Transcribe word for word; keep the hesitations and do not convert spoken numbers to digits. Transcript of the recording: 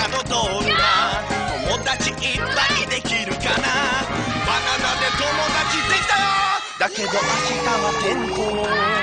のドールな友達いっぱいできるかな。バナナで友達できたよ。だけど明日は天候